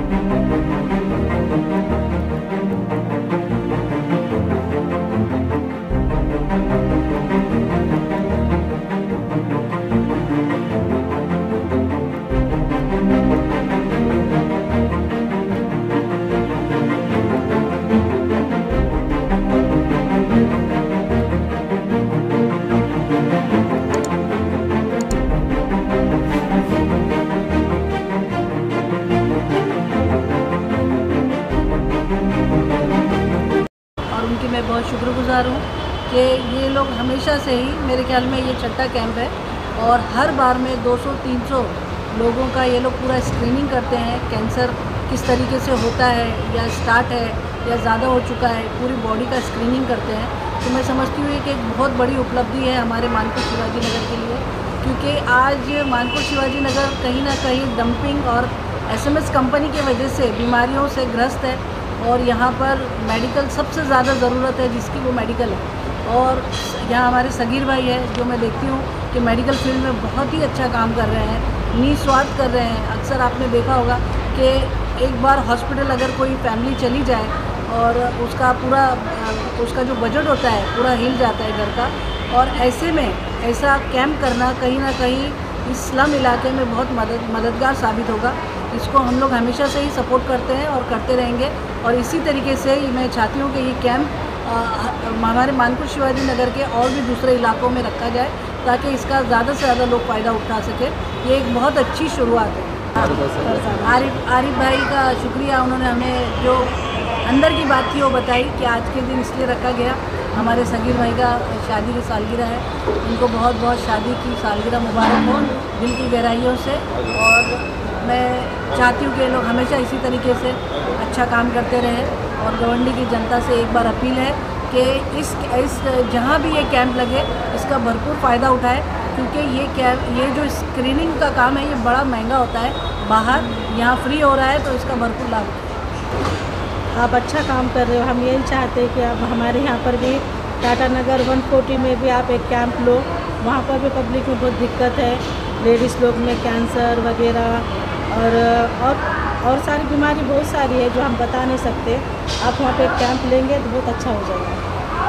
मैं बहुत शुक्रगुजार हूँ कि ये लोग हमेशा से ही, मेरे ख्याल में ये छठा कैंप है और हर बार में 200-300 लोगों का ये लोग पूरा स्क्रीनिंग करते हैं। कैंसर किस तरीके से होता है या स्टार्ट है या ज़्यादा हो चुका है, पूरी बॉडी का स्क्रीनिंग करते हैं। तो मैं समझती हूँ कि एक बहुत बड़ी उपलब्धि है हमारे मानपुर शिवाजी नगर के लिए, क्योंकि आज मानपुर शिवाजी नगर कहीं ना कहीं डंपिंग और SMS कंपनी की वजह से बीमारियों से ग्रस्त है और यहाँ पर मेडिकल सबसे ज़्यादा ज़रूरत है जिसकी, वो मेडिकल है। और यहाँ हमारे सगीर भाई है जो मैं देखती हूँ कि मेडिकल फील्ड में बहुत ही अच्छा काम कर रहे हैं, निस्वार्थ कर रहे हैं। अक्सर आपने देखा होगा कि एक बार हॉस्पिटल अगर कोई फैमिली चली जाए और उसका जो बजट होता है पूरा हिल जाता है घर का, और ऐसे में ऐसा कैंप करना कहीं ना कहीं इस स्लम इलाके में बहुत मददगार साबित होगा। इसको हम लोग हमेशा से ही सपोर्ट करते हैं और करते रहेंगे और इसी तरीके से ही मैं चाहती हूँ कि ये कैंप हमारे मानपुर शिवाजी नगर के और भी दूसरे इलाकों में रखा जाए ताकि इसका ज़्यादा से ज़्यादा लोग फ़ायदा उठा सकें। ये एक बहुत अच्छी शुरुआत है। आरिफ भाई का शुक्रिया, उन्होंने हमें जो अंदर की बात थी वो बताई कि आज के दिन इसलिए रखा गया, हमारे सगीर भाई का शादी की सालगिरह है, उनको बहुत बहुत शादी की सालगिरह मुबारक हो दिल की गहराइयों से। और मैं चाहती हूँ कि लोग हमेशा इसी तरीके से अच्छा काम करते रहें। और गवंडी की जनता से एक बार अपील है कि इस जहाँ भी ये कैंप लगे इसका भरपूर फ़ायदा उठाए, क्योंकि ये जो स्क्रीनिंग का काम है ये बड़ा महंगा होता है बाहर, यहाँ फ्री हो रहा है तो इसका भरपूर लाभ उठाए। आप अच्छा काम कर रहे हो। हम यही चाहते हैं कि आप हमारे यहाँ पर भी टाटा नगर 140 में भी आप एक कैंप लो। वहाँ पर भी पब्लिक में बहुत दिक्कत है, लेडीज़ लोग में कैंसर वगैरह और सारी बीमारी बहुत सारी है जो हम बता नहीं सकते। आप वहाँ पे एक कैंप लेंगे तो बहुत अच्छा हो जाएगा।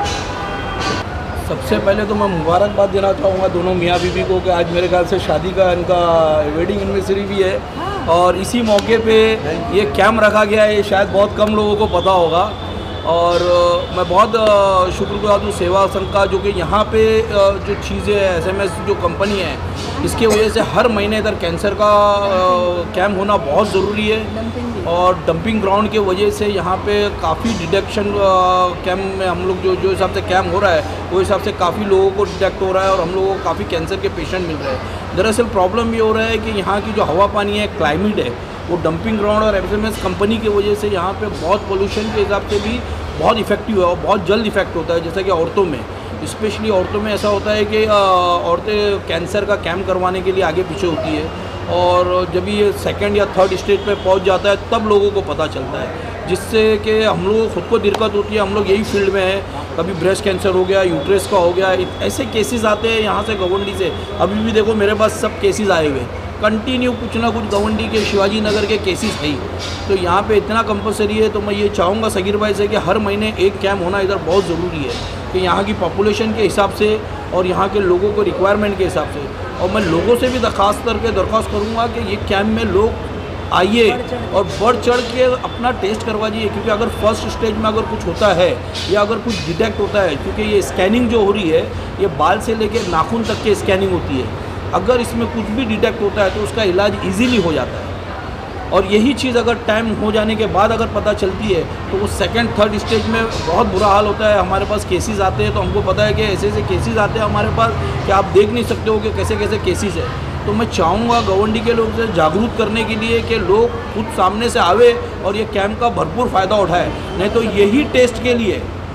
शुक्रिया। सबसे पहले तो मैं मुबारकबाद देना चाहूँगा दोनों मियाँ बीवी को कि आज मेरे ख्याल से शादी का इनका वेडिंग एनिवर्सरी भी है और इसी मौके पे ये कैंप रखा गया है। शायद बहुत कम लोगों को पता होगा और मैं बहुत शुक्रगुजार हूँ सेवा संघ का, जो कि यहाँ पे जो चीज़ें SMS जो कंपनी है इसके वजह से हर महीने इधर कैंसर का कैंप होना बहुत ज़रूरी है। और डंपिंग ग्राउंड के वजह से यहाँ पे काफ़ी डिटेक्शन कैंप में हम लोग जो हिसाब से कैंप हो रहा है वो हिसाब से काफ़ी लोगों को डिटेक्ट हो रहा है और हम लोगों को काफ़ी कैंसर के पेशेंट मिल रहे हैं। दरअसल प्रॉब्लम ये हो रहा है कि यहाँ की जो हवा पानी है, क्लाइमेट है, वो डंपिंग ग्राउंड और SMS कंपनी की वजह से यहाँ पे बहुत पोल्यूशन के हिसाब से भी बहुत इफेक्टिव है और बहुत जल्द इफेक्ट होता है। जैसे कि औरतों में, स्पेशली औरतों में ऐसा होता है कि औरतें कैंसर का कैंप करवाने के लिए आगे पीछे होती है और जब ये 2nd या 3rd स्टेज पे पहुंच जाता है तब लोगों को पता चलता है, जिससे कि हम लोगों को खुद को दिक्कत होती है। हम लोग यही फील्ड में हैं, कभी ब्रेस्ट कैंसर हो गया, यूट्रस का हो गया, ऐसे केसेस आते हैं यहाँ से गवंडी से। अभी भी देखो मेरे पास सब केसेस आए हुए कंटिन्यू, कुछ ना कुछ गवंडी के शिवाजी नगर के केसेस है। तो यहाँ पे इतना कंपलसरी है। तो मैं ये चाहूँगा सगीर भाई से कि हर महीने एक कैंप होना इधर बहुत ज़रूरी है कि यहाँ की पॉपुलेशन के हिसाब से और यहाँ के लोगों को रिक्वायरमेंट के हिसाब से। और मैं लोगों से भी दरख्वास्त करूँगा कि ये कैंप में लोग आइए और बढ़ चढ़ के अपना टेस्ट करवाइए, क्योंकि अगर फर्स्ट स्टेज में अगर कुछ होता है या अगर कुछ डिटेक्ट होता है, क्योंकि ये स्कैनिंग जो हो रही है ये बाल से लेकर नाखून तक की स्कैनिंग होती है, अगर इसमें कुछ भी डिटेक्ट होता है तो उसका इलाज इजीली हो जाता है। और यही चीज़ अगर टाइम हो जाने के बाद अगर पता चलती है तो वो 2nd 3rd स्टेज में बहुत बुरा हाल होता है। हमारे पास केसेस आते हैं तो हमको पता है कि ऐसे ऐसे केसेस आते हैं हमारे पास कि आप देख नहीं सकते हो कि कैसे कैसे केसेस है। तो मैं चाहूँगा गवंडी के लोग से जागरूक करने के लिए कि लोग खुद सामने से आवे और ये कैंप का भरपूर फ़ायदा उठाए। नहीं तो यही टेस्ट के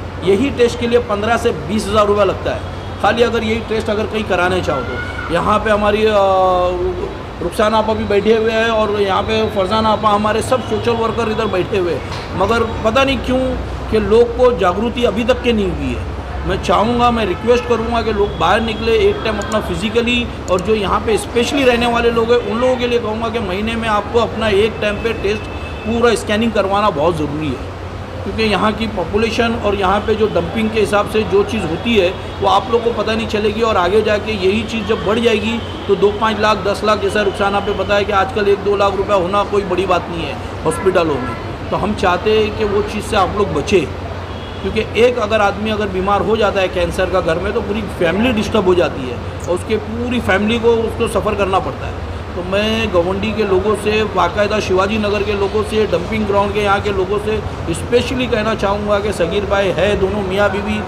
लिए 15 से 20 हज़ार रुपये लगता है खाली, अगर यही टेस्ट अगर कहीं कराने चाहो तो। यहाँ पे हमारी रुखसाना आपा भी बैठे हुए हैं और यहाँ पे फरजाना आपा, हमारे सब सोशल वर्कर इधर बैठे हुए हैं, मगर पता नहीं क्यों कि लोग को जागृति अभी तक के नहीं हुई है। मैं चाहूँगा, मैं रिक्वेस्ट करूँगा कि लोग बाहर निकले, एक टाइम अपना फिजिकली, और जो यहाँ पे स्पेशली रहने वाले लोग हैं उन लोगों के लिए कहूँगा कि महीने में आपको अपना एक टाइम पे टेस्ट पूरा स्कैनिंग करवाना बहुत ज़रूरी है, क्योंकि यहाँ की पॉपुलेशन और यहाँ पे जो डंपिंग के हिसाब से जो चीज़ होती है वो आप लोग को पता नहीं चलेगी, और आगे जाके यही चीज़ जब बढ़ जाएगी तो 2-5 लाख 10 लाख जैसा रुखसाना पे बताया कि आजकल 1-2 लाख रुपया होना कोई बड़ी बात नहीं है हॉस्पिटलों में। तो हम चाहते हैं कि वो चीज़ से आप लोग बचें, क्योंकि एक अगर आदमी अगर बीमार हो जाता है कैंसर का घर में तो पूरी फैमिली डिस्टर्ब हो जाती है और उसके पूरी फैमिली को उसको सफ़र करना पड़ता है। तो मैं गवंडी के लोगों से, बाकायदा शिवाजी नगर के लोगों से, डंपिंग ग्राउंड के यहाँ के लोगों से स्पेशली कहना चाहूँगा कि सगीर भाई है, दोनों मियाँ बीवी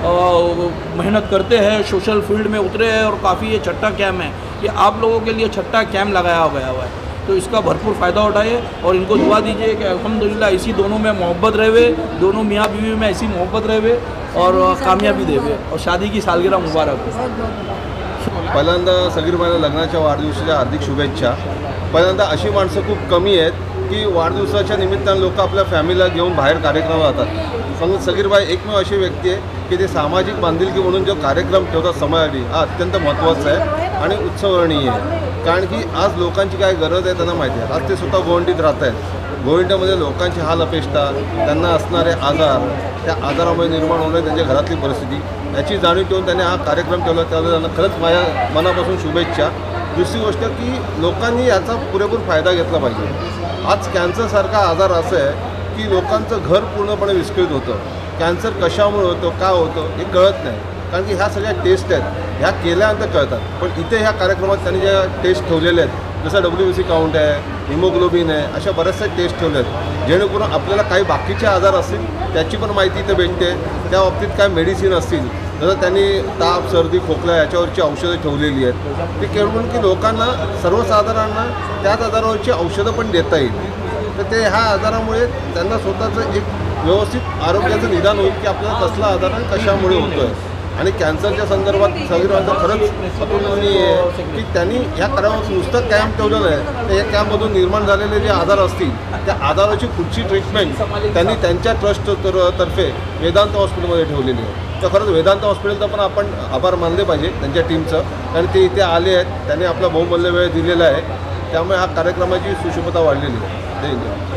मेहनत करते हैं, सोशल फील्ड में उतरे हैं, और काफ़ी ये छठा कैम्प है, ये आप लोगों के लिए छठा कैम्प लगाया गया हुआ है। तो इसका भरपूर फ़ायदा उठाइए और इनको दुआ दीजिए कि अल्हम्दुलिल्लाह ऐसी दोनों में मोहब्बत रहे, दोनों मियाँ बीवी में ऐसी मोहब्बत रहे और कामयाबी देवे, और शादी की सालगिरह मुबारक हो। पहिल्यांदा सगीर भाईला लग्नाच्या वाढदिवसाच्या हार्दिक शुभेच्छा। पहिल्यांदा अशी माणसं खूप कमी आहेत की वाढदिवसाच्या निमित्तानं लोक आपल्या फॅमिलीला घेऊन बाहेर कार्यक्रमाला जातात, पण सगीर भाई एकमेव अशी व्यक्ती आहे की ते सामाजिक बांधिलकी म्हणून जो कार्यक्रम ठेवतात समाजासाठी, हा अत्यंत महत्त्वाचा आहे आणि उत्सवरणीय आहे। कारण की आज लोकांची काय गरज आहे त्यांना माहिती आहे। आज ते स्वतः गोवंडीत राहत आहेत, गोविंदामध्ये लोकांची हाल अपेष्टा, त्यांना असणारे आजार, त्या आजारामुळे निर्माण होणारी त्यांच्या घरातली परिस्थिती याची जाणीव ठेवून त्यांनी हा कार्यक्रम ठेवला, त्याला त्यांना खरंच माझ्या मनापासून शुभेच्छा। दुसरी गोष्ट की लोकांनी याचा पुरेपूर फायदा घेतला पाहिजे। आज कॅन्सरसारखा आजार असं आहे की लोकांचं घर पूर्णपणे विस्कळीत होतं। कॅन्सर कशामुळे होतं, का होतं हे कळत नाही, कारण की ह्या सगळ्या टेस्ट आहेत, ह्या केल्यानंतर कळतात। पण इथे ह्या कार्यक्रमात त्यांनी ज्या टेस्ट ठेवलेल्या आहेत, जसं WBC काउंट आहे, हिमोग्लोबिन आहे, अशा बऱ्याचशा टेस्ट ठेवल्या आहेत, जेणेकरून आपल्याला काही बाकीचे आजार असतील त्याची पण माहिती इथे भेटते। त्या बाबतीत काय मेडिसिन असतील, जसं त्यांनी ताप, सर्दी, खोकला याच्यावरची औषधं ठेवलेली आहेत, ते केवळ की लोकांना, सर्वसाधारणांना त्याच आजारावरची औषधं पण देता येईल। तर ते ह्या आजारामुळे त्यांना स्वतःचं एक व्यवस्थित आरोग्याचं निदान होईल की आपल्याला कसला आजार आणि कशामुळे होतो आहे। आणि कॅन्सरच्या संदर्भात सगळ्यांचं खरंच अतुलनीय आहे की त्यांनी ह्या करावं नुसतं कॅम्प ठेवलेलं आहे, तर या कॅम्पमधून निर्माण झालेले जे आजार असतील त्या आजाराची पुढची ट्रीटमेंट त्यांनी त्यांच्या ट्रस्ट तर्फे वेदांत हॉस्पिटलमध्ये ठेवलेली आहे। तर खरंच वेदांत हॉस्पिटलचा पण आपण आभार मानले पाहिजे त्यांच्या टीमचं, कारण ते इथे आले आहेत, त्यांनी आपला बहुमूल्य वेळ दिलेला आहे, त्यामुळे हा कार्यक्रमाची सुशोभता वाढलेली आहे। धन्यवाद।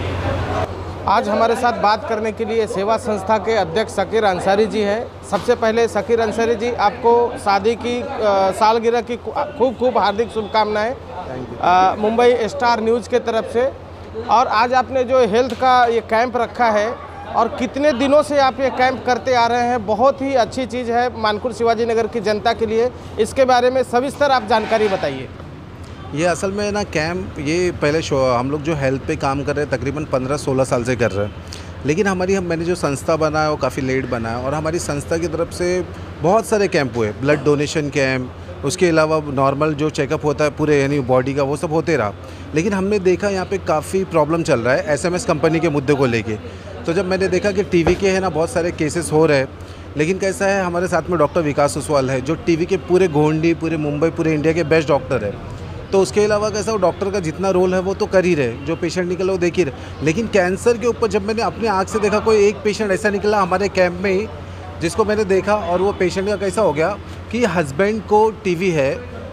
आज हमारे साथ बात करने के लिए सेवा संस्था के अध्यक्ष शकीर अंसारी जी हैं। सबसे पहले शकीर अंसारी जी, आपको शादी की सालगिरह की खूब खूब हार्दिक शुभकामनाएं मुंबई स्टार न्यूज़ के तरफ से। और आज आपने जो हेल्थ का ये कैंप रखा है और कितने दिनों से आप ये कैंप करते आ रहे हैं, बहुत ही अच्छी चीज़ है मानकुर शिवाजी नगर की जनता के लिए। इसके बारे में सविस्तर आप जानकारी बताइए। ये असल में ना कैंप, ये पहले हम लोग जो हेल्थ पे काम कर रहे हैं तकरीबन 15-16 साल से कर रहे हैं, लेकिन मैंने जो संस्था बनाया वो काफ़ी लेट बनाया, और हमारी संस्था की तरफ से बहुत सारे कैंप हुए, ब्लड डोनेशन कैंप, उसके अलावा नॉर्मल जो चेकअप होता है पूरे यानी बॉडी का, वो सब होते रहा। लेकिन हमने देखा यहाँ पे काफ़ी प्रॉब्लम चल रहा है SMS कंपनी के मुद्दे को लेके। तो जब मैंने देखा कि टीवी के है ना बहुत सारे केसेस हो रहे हैं, लेकिन कैसा है, हमारे साथ में डॉक्टर विकास ओसवाल है जो टीवी के पूरे गोंडी, पूरे मुंबई, पूरे इंडिया के बेस्ट डॉक्टर है। तो उसके अलावा कैसा, वो डॉक्टर का जितना रोल है वो तो कर ही रहे, जो पेशेंट निकला वो देख ही रहे। लेकिन कैंसर के ऊपर जब मैंने अपनी आँख से देखा, कोई एक पेशेंट ऐसा निकला हमारे कैंप में ही जिसको मैंने देखा, और वो पेशेंट का कैसा हो गया कि हस्बैंड को टीवी है,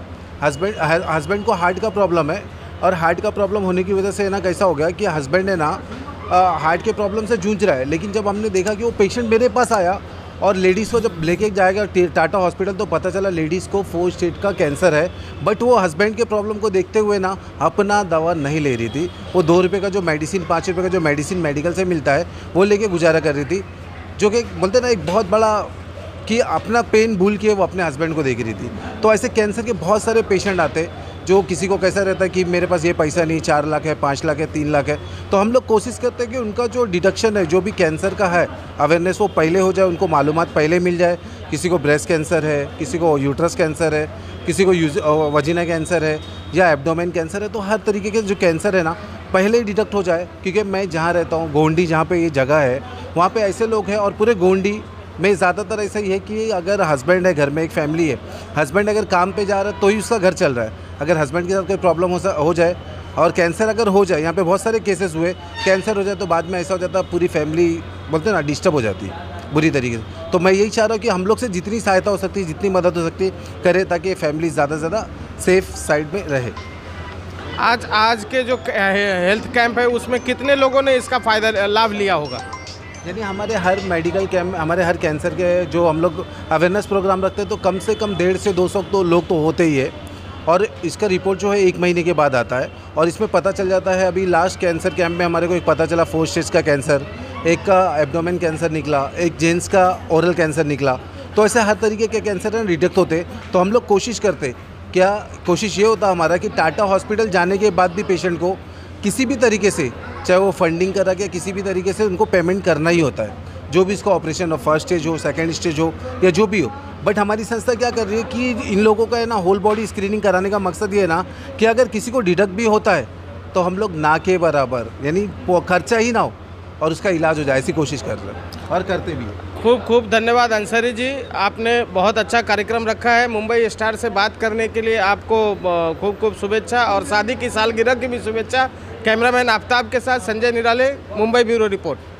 हस्बैंड को हार्ट का प्रॉब्लम है, और हार्ट का प्रॉब्लम होने की वजह से ना कैसा हो गया कि हस्बैंड है ना हार्ट के प्रॉब्लम से जूझ रहा है। लेकिन जब हमने देखा कि वो पेशेंट मेरे पास आया और लेडीज़ को जब लेके जाएगा टाटा हॉस्पिटल, तो पता चला लेडीज़ को 4 स्टेज का कैंसर है। बट वो हस्बैंड के प्रॉब्लम को देखते हुए ना अपना दवा नहीं ले रही थी, वो 2 रुपये का जो मेडिसिन, 5 रुपये का जो मेडिसिन मेडिकल से मिलता है वो लेके गुजारा कर रही थी, जो कि बोलते ना एक बहुत बड़ा कि अपना पेन भूल के वो अपने हस्बैंड को देख रही थी। तो ऐसे कैंसर के बहुत सारे पेशेंट आते, जो किसी को कैसा रहता है कि मेरे पास ये पैसा नहीं, 4 लाख है, 5 लाख है, 3 लाख है। तो हम लोग कोशिश करते हैं कि उनका जो डिडक्शन है, जो भी कैंसर का है अवेयरनेस, वो पहले हो जाए, उनको मालूमात पहले मिल जाए। किसी को ब्रेस्ट कैंसर है, किसी को यूट्रस कैंसर है, किसी को वजीना कैंसर है या एब्डोमेन कैंसर है, तो हर तरीके के जो कैंसर है ना पहले ही डिटेक्ट हो जाए। क्योंकि मैं जहाँ रहता हूँ गोंडी, जहाँ पे ये जगह है, वहाँ पे ऐसे लोग हैं, और पूरे गोंडी में ज़्यादातर ऐसा ही है कि अगर हस्बैंड है, घर में एक फैमिली है, हस्बैंड अगर काम पे जा रहा है तो ही उसका घर चल रहा है। अगर हस्बैंड के साथ कोई प्रॉब्लम हो जाए और कैंसर अगर हो जाए, यहाँ पे बहुत सारे केसेस हुए, कैंसर हो जाए तो बाद में ऐसा हो जाता है पूरी फैमिली बोलते हैं ना डिस्टर्ब हो जाती है। बुरी तरीके से। तो मैं यही चाह रहा हूँ कि हम लोग से जितनी सहायता हो सकती है, जितनी मदद हो सकती है करें, ताकि फैमिली ज़्यादा से ज़्यादा सेफ साइड में रहे। आज के जो हेल्थ कैंप है उसमें कितने लोगों ने इसका फ़ायदा लाभ लिया होगा? यानी हमारे हर मेडिकल कैंप, हमारे हर कैंसर के जो हम लोग अवेयरनेस प्रोग्राम रखते हैं तो कम से कम 150 से 200 तो लोग तो होते ही है, और इसका रिपोर्ट जो है 1 महीने के बाद आता है और इसमें पता चल जाता है। अभी लास्ट कैंसर कैंप में हमारे को एक पता चला 4 स्टेज का कैंसर, एक का एब्डोमेन कैंसर निकला, एक जेंट्स का ओरल कैंसर निकला। तो ऐसे हर तरीके के कैंसर डिटेक्ट होते। तो हम लोग कोशिश करते, क्या कोशिश ये होता हमारा कि टाटा हॉस्पिटल जाने के बाद भी पेशेंट को किसी भी तरीके से, चाहे वो फंडिंग करा के किसी भी तरीके से उनको पेमेंट करना ही होता है, जो भी इसका ऑपरेशन हो, फर्स्ट स्टेज हो, सेकंड स्टेज हो या जो भी हो। बट हमारी संस्था क्या कर रही है कि इन लोगों का है ना होल बॉडी स्क्रीनिंग कराने का मकसद ये है ना कि अगर किसी को डिडक्ट भी होता है तो हम लोग ना के बराबर, यानी खर्चा ही ना हो और उसका इलाज हो जाए, ऐसी कोशिश कर रहे हैं और करते भी हैं। खूब खूब धन्यवाद अंसारी जी, आपने बहुत अच्छा कार्यक्रम रखा है। मुंबई स्टार से बात करने के लिए आपको खूब खूब शुभेच्छा और शादी की सालगिरह की भी शुभेच्छा। कैमरामैन आफ्ताब के साथ संजय निराले, मुंबई ब्यूरो रिपोर्ट।